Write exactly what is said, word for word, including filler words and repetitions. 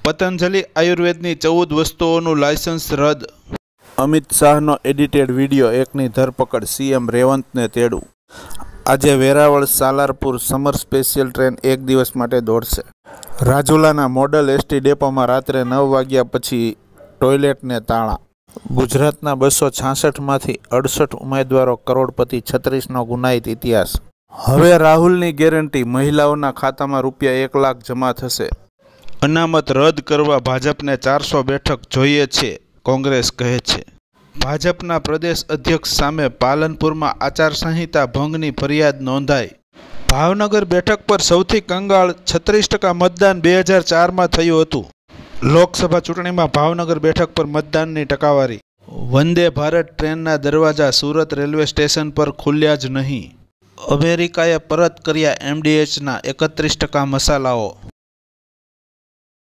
પતંજલિ આયુર્વેદની ચૌદ વસ્તુઓનું લાયસન્સ રદ। અમિત શાહનો એડિટેડ વિડીયો એકની ધરપકડ, સીએમ રેવંતને તેડું। આજે Veraval Salarpur summer special train એક દિવસ માટે દોડશે। રાજુલાના મોડલ એસટી ડેપોમાં રાત્રે નવ વાગ્યા પછી ટોયલેટને તાળા। ગુજરાતના બસો છાસઠમાંથી અડસઠ ઉમેદવારો કરોડપતિ, છત્રીસનો ગુનાહિત ઇતિહાસ। હવે રાહુલની ગેરંટી, મહિલાઓના ખાતામાં રૂપિયા એક લાખ જમા થશે। અનામત રદ કરવા ભાજપને ચારસો બેઠક જોઈએ છે, કોંગ્રેસ કહે છે। ભાજપના પ્રદેશ અધ્યક્ષ સામે પાલનપુરમાં આચારસંહિતા ભંગની ફરિયાદ નોંધાઈ। ભાવનગર બેઠક પર સૌથી કંગાળ છત્રીસ ટકા મતદાન બે હજાર ચારમાં થયું હતું। લોકસભા ચૂંટણીમાં ભાવનગર બેઠક પર મતદાનની ટકાવારી। વંદે ભારત ટ્રેનના દરવાજા સુરત રેલવે સ્ટેશન પર ખુલ્યા જ નહીં। અમેરિકાએ પરત કર્યા એમડીએચના એકત્રીસ ટકા મસાલાઓ।